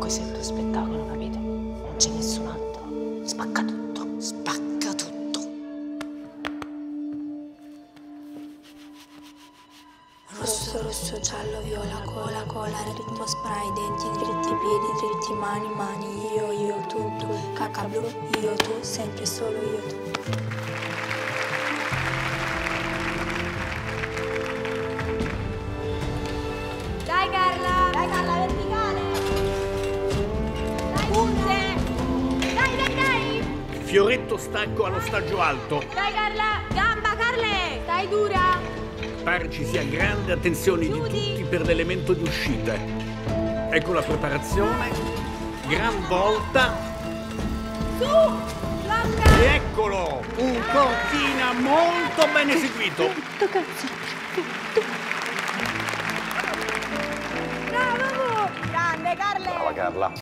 questo è il tuo spettacolo, capito? Non c'è nessun altro. Spacca tutto. Spacca tutto. Rosso, rosso, giallo, viola, cola, cola, ritmo, spray, denti, dritti, piedi, dritti, mani, mani, io, tu, cacca blu, io, tu, sempre solo io, tu. Dai Carla, verticale! Dai, punte! Dai! Fioretto stacco allo stagio alto. Dai Carla, gamba, Carle! Dai dura! Pare ci sia grande attenzione di tutti per l'elemento di uscita. Ecco la preparazione. Gran volta. Su! Blocca! E eccolo! Un cortina molto ben eseguito. Bravo! Grande Carle! Brava Carla.